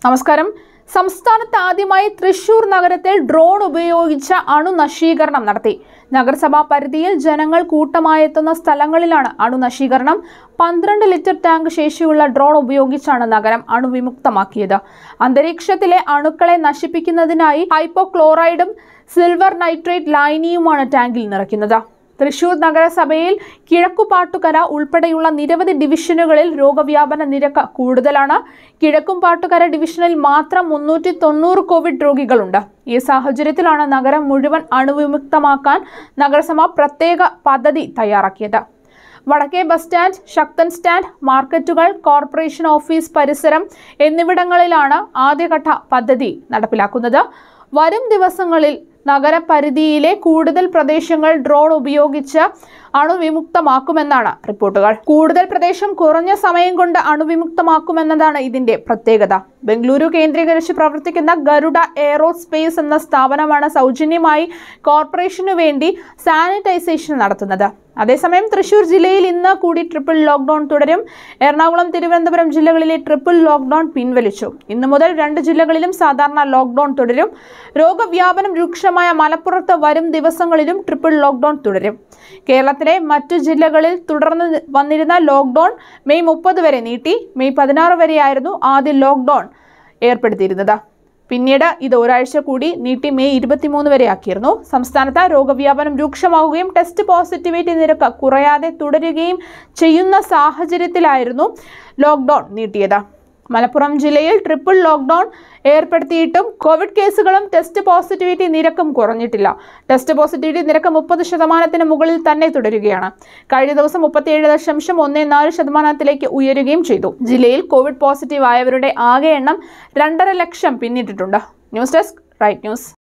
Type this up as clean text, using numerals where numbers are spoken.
നമസ്കാരം. സംസ്ഥാനത്ത് ആദ്യമായി തൃശൂർ നഗരത്തിൽ ഡ്രോൺ ഉപയോഗിച്ച അണുനശീകരണം നടത്തി. നഗരസഭാ പരിധിയിൽ ജനങ്ങൾ കൂട്ടമായെത്തുന്ന സ്ഥലങ്ങളിലാണ് അണുനശീകരണം. 12 ലിറ്റർ ടാങ്ക് ശേഷിയുള്ള ഡ്രോൺ ഉപയോഗിച്ചാണ് നഗരം അണുവിമുക്തമാക്കിയത്. അന്തരീക്ഷത്തിലെ അണുക്കളെ നശിപ്പിക്കുന്നതിനായി ഹൈപ്പോക്ലോറൈഡും സിൽവർ നൈട്രേറ്റ് ലായനിയുമാണ് ടാങ്കിൽ നിറയ്ക്കുന്നത്. തൃശൂർ നഗരസഭയിൽ കിഴക്കുപാട്ടുകര ഉൾപ്പെടെയുള്ള നിരവധി ഡിവിഷനുകളിൽ രോഗവ്യാപന നിരക്ക് കൂടുതലാണ്. കിഴക്കുംപാട്ടുകര ഡിവിഷനിൽ മാത്രം 390 കോവിഡ് രോഗികളുണ്ട്. ഈ സാഹചര്യത്തിലാണ് നഗരം മുഴുവൻ അണുവിമുക്തമാക്കാൻ നഗരസഭ പ്രത്യേക പദ്ധതി തയ്യാറാക്കിയത്. വടക്കേ ബസ് സ്റ്റാൻഡ്, ശക്തൻ സ്റ്റാൻഡ്, മാർക്കറ്റുകൾ, കോർപ്പറേഷൻ ഓഫീസ് പരിസരം എന്നിവിടങ്ങളിലാണ് ആദ്യഘട്ട പദ്ധതി നടപ്പിലാക്കുന്നത്. വരും ദിവസങ്ങളിൽ നഗരപരിധിയിലെ കൂടുതൽ പ്രദേശങ്ങൾ ഡ്രോൺ ഉപയോഗിച്ച് അണുവിമുക്തമാക്കുമെന്നാണ് റിപ്പോർട്ടുകൾ. കൂടുതൽ പ്രദേശം കുറഞ്ഞ സമയം കൊണ്ട് അണുവിമുക്തമാക്കുമെന്നതാണ് ഇതിന്റെ പ്രത്യേകത. ബംഗളൂരു കേന്ദ്രീകരിച്ച് പ്രവർത്തിക്കുന്ന ഗരുഡ എയ്റോസ്പേസ് എന്ന സ്ഥാപനമാണ് സൗജന്യമായി കോർപ്പറേഷനു വേണ്ടി സാനിറ്റൈസേഷൻ നടത്തുന്നത്. അതേസമയം തൃശൂർ ജില്ലയിൽ ഇന്ന് കൂടി ട്രിപ്പിൾ ലോക്ക്ഡൌൺ തുടരും. എറണാകുളം, തിരുവനന്തപുരം ജില്ലകളിലെ ട്രിപ്പിൾ ലോക്ക്ഡൌൺ പിൻവലിച്ചു. ഇന്നു മുതൽ 2 ജില്ലകളിലും സാധാരണ ലോക്ക്ഡൌൺ തുടരും. രോഗവ്യാപനം രൂക്ഷമായ മലപ്പുറത്ത് വരും ദിവസങ്ങളിലും ട്രിപ്പിൾ ലോക്ക്ഡൌൺ തുടരും. കേരളത്തിലെ മറ്റു ജില്ലകളിൽ തുടർന്ന് വന്നിരുന്ന ലോക്ക്ഡൌൺ മെയ് 30 വരെ നീട്ടി. മെയ് 16 വരെയായിരുന്നു ആദ്യ ലോക്ക്ഡൌൺ ഏർപ്പെടുത്തിയിരുന്നത്. പിന്നീട് ഇത് ഒരാഴ്ച കൂടി നീട്ടി മെയ് 23 വരെ ആക്കിയിരുന്നു. സംസ്ഥാനത്ത് രോഗവ്യാപനം രൂക്ഷമാവുകയും ടെസ്റ്റ് പോസിറ്റിവിറ്റി നിരക്ക് കുറയാതെ തുടരുകയും ചെയ്യുന്ന സാഹചര്യത്തിലായിരുന്നു ലോക്ക്ഡൌൺ നീട്ടിയത്. മലപ്പുറം ജില്ലയിൽ ട്രിപ്പിൾ ലോക്ക്ഡൌൺ ഏർപ്പെടുത്തിയിട്ടും കോവിഡ് കേസുകളും ടെസ്റ്റ് പോസിറ്റിവിറ്റി നിരക്കും കുറഞ്ഞിട്ടില്ല. ടെസ്റ്റ് പോസിറ്റിവിറ്റി നിരക്ക് 30% മുകളിൽ തന്നെ തുടരുകയാണ്. കഴിഞ്ഞ ദിവസം 37.14% ഉയരുകയും ചെയ്തു. ജില്ലയിൽ കോവിഡ് പോസിറ്റീവ് ആയവരുടെ ആകെ എണ്ണം 2.5 ലക്ഷം പിന്നിട്ടിട്ടുണ്ട്. News desk, right news.